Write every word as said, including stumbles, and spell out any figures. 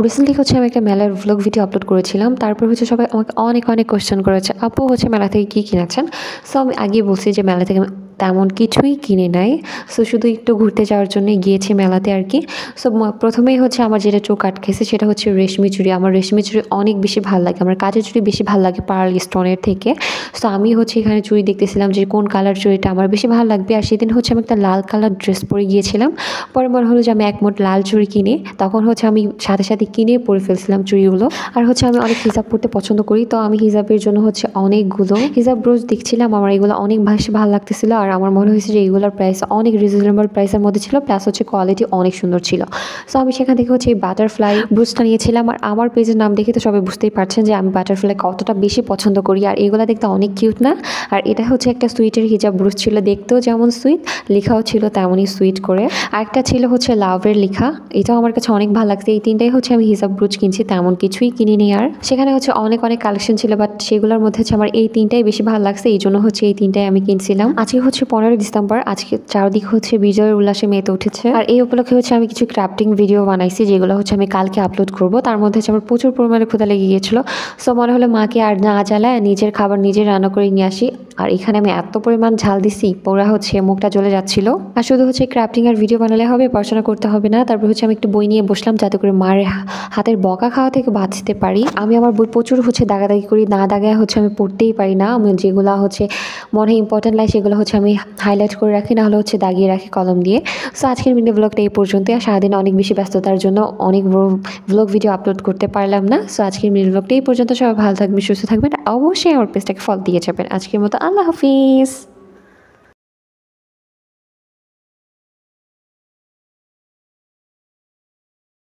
Recently হচ্ছে আমি একটা মেলার ভ্লগ ভিডিও আপলোড করেছিলাম, তারপর হচ্ছে সবাই আমাকে অনেক অনেক কোয়েশ্চেন করেছে, আপু হচ্ছে মেলা থেকে কী কিনেছেন। সো আমি আগেই বলছি যে মেলা থেকে তেমন কিছুই কিনে নাই, সো শুধু একটু ঘুরতে যাওয়ার জন্যই গিয়েছি মেলাতে আর কি। সো প্রথমেই হচ্ছে আমার যেটা চোখ আটকেছে সেটা হচ্ছে রেশমি চুড়ি। আমার রেশমি চুড়ি অনেক বেশি ভালো লাগে, আমার কাজের চুড়ি বেশি ভালো লাগে পার্ল স্টোনের থেকে। সো আমি হচ্ছে এখানে চুড়ি দেখতেছিলাম যে কোন কালার চুড়িটা আমার বেশি ভালো লাগবে, আর সেদিন হচ্ছে আমি একটা লাল কালার ড্রেস পরে গিয়েছিলাম। পরে মনে হলো যে আমি একমোট লাল চুড়ি কিনে, তখন হচ্ছে আমি সাথে সাথে কিনে পরে ফেলছিলাম চুড়িগুলো। আর হচ্ছে আমি অনেক হিজাব পরতে পছন্দ করি, তো আমি হিজাবের জন্য হচ্ছে অনেকগুলো হিজাব ব্রোচ দেখছিলাম, আমার এগুলো অনেক বেশি ভালো লাগতেছিল। আর আমার মনে হয়েছে যে এইগুলোর প্রাইস অনেক রিজনেবল প্রাইসের মধ্যে ছিল, প্লাস হচ্ছে কোয়ালিটি অনেক সুন্দর ছিল। সো আমি সেখান থেকে হচ্ছে এই বাটারফ্লাই ব্রোচটা নিয়েছিলাম। আর আমার পেজের নাম দেখে তো সবাই বুঝতেই পারছেন যে আমি বাটারফ্লাই কতটা বেশি পছন্দ করি, আর এগুলো দেখতে অনেক কিউট না। আর এটা হচ্ছে একটা সুইটের হিজাব ব্রোচ ছিল, দেখতেও যেমন সুইট, লেখাও ছিল তেমনই সুইট করে। আরেকটা ছিল হচ্ছে লাভের লেখা, এটাও আমার কাছে অনেক ভালো লাগছে। এই তিনটাই হচ্ছে আমি হিজাব ব্রোচ কিনছি, তেমন কিছুই কিনিনি। আর সেখানে হচ্ছে অনেক অনেক কালেকশন ছিল, বাট সেগুলোর মধ্যে হচ্ছে আমার এই তিনটাই বেশি ভালো লাগছে, এই জন্য হচ্ছে এই তিনটাই আমি কিনছিলাম। আজকে হচ্ছে পনেরোই ডিসেম্বর, আজকে চারদিক হচ্ছে বিজয়ের উল্লাসে মেতে উঠেছে। আর এই উপলক্ষে হচ্ছে আমি কিছু ক্রাফটিং ভিডিও বানাইছি, যেগুলো হচ্ছে আমি কালকে আপলোড করব। তার মধ্যে হচ্ছে আমার প্রচুর পরিমাণে ক্ষুধা লেগে গিয়েছিল, সো মনে হলো মাকে আর না জ্বালায় নিজের খাবার নিজে রান্না করে নিয়ে আসি। আর এখানে আমি এত পরিমাণ ঝাল দিছি, পুরা হচ্ছে মুখটা জ্বলে যাচ্ছিল। আর শুধু হচ্ছে ক্রাফটিং আর ভিডিও বানালে হবে, পড়াশোনা করতে হবে না। তারপর হচ্ছে আমি একটু বই নিয়ে বসলাম, যাতে করে মার হাতের বকা খাওয়া থেকে বাঁচতে পারি। আমি আমার বই প্রচুর হচ্ছে দাগাদাগি করি, না দাগায় হচ্ছে আমি পড়তেই পারি না। আমি যেগুলো হচ্ছে মনে ইম্পর্টেন্ট লাগে সেগুলো হচ্ছে আমি হাইলাইট করে রাখি, নাহলে হচ্ছে দাগিয়ে রাখি কলম দিয়ে। সো আজকের মিনি ব্লগটা এই পর্যন্তই। আর সারাদিন অনেক বেশি ব্যস্ততার জন্য অনেক ব্লগ ভিডিও আপলোড করতে পারলাম না। সো আজকের মিনি ব্লগটা এই পর্যন্ত। সবাই ভালো থাকবেন, সুস্থ থাকবেন, অবশ্যই আমার পেজটাকে ফলো দিয়ে যাবেন। আজকের মতো আল্লাহ হাফিজ।